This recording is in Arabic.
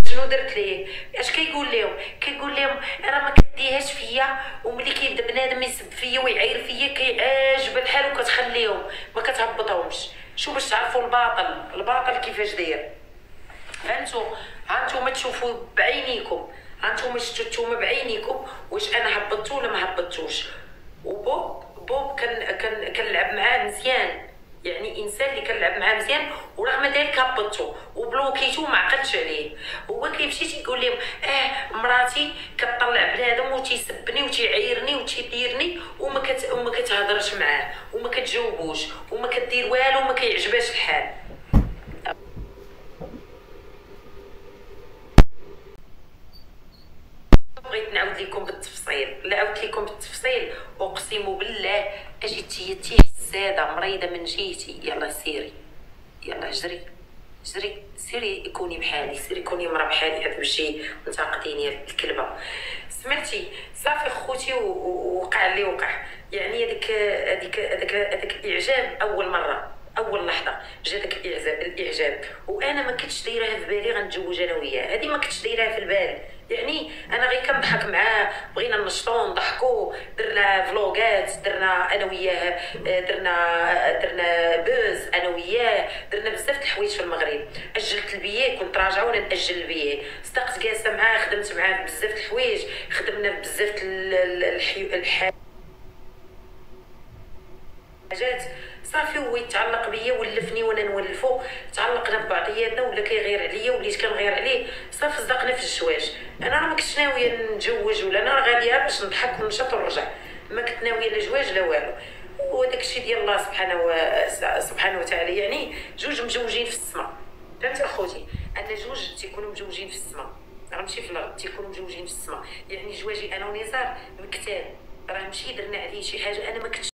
شنو درت ليه؟ اش كيقول لهم؟ كيقول لهم راه ما كديهاش فيا، وملي كيبدا بنادم يسب فيا ويعاير فيا كيعجب الحال وكتخليهم ما كتهبطهمش. شو باش تعرفوا الباطل كيفاش داير. هانتوما تشوفوا بعينيكم، هانتوما شفتوا نتوما بعينيكم واش انا هبطتو ولا ما هبطتوش. وبوب كنلعب معاه مزيان، يعني انسان اللي كنلعب معاه مزيان، ورغم ذلك هبطتو وبلوكيتو وما عقلتش عليه. هو كيمشي تيقول لهم مراتي كتطلع بنادم وتيسبني وتيعايرني وتيديرني وما كتهضرش معاه وما كتجاوبوش وما كدير والو وما كيعجبهاش الحال. بغيت نعاود لكم بالتفصيل، لا عاودت لكم بالتفصيل اقسم بالله اجيتي حساده مريضه من جيتي. يلا سيري، يلا جري سيري كوني بحالي، سيري كوني مرا بحالي، عاد تمشي تنتقديني الكلبه. سمعتي صافي خوتي وقع اللي وقع. يعني هذاك الاعجاب اول مره، اول لحظه جا داك الاعجاب، وانا ما كنتش دايرها في بالي غنتزوج انا وياه. هذه ما كنتش دايرها في البال، يعني انا غير كنضحك معاه، بغينا نشطو نضحكو، درنا فلوغات، درنا انا وياه، درنا بوز انا وياه، درنا بزاف د الحوايج في المغرب. اجلت البيي، كنت راجعه وانا ناجل البيي، صدقت جالسه معاه، خدمت معاه بزاف د الحوايج، خدمنا بزاف الحاجات صافي. هو يتعلق بيا ولفني وانا نولفو، تعلقنا ببعضياتنا، ولا كيغير عليا وليت كنغير عليه، صافي صدقنا في الزواج. انا راه ما كنتش ناويه نتزوج، ولا انا راه غاديه باش نضحك ونشط ونرجع، ما كنت ناويه لا زواج لا والو. وداك الشيء ديال الله سبحانه وتعالى. يعني جوج مزوجين في السماء، فهمتي اخوتي؟ ان جوج تيكونوا مزوجين في السماء، راه ماشي في الارض، تيكونوا مزوجين في السماء. يعني زواجي انا ونزار بالكتاب، راه ماشي درنا عليه شي حاجه، انا ما كنتش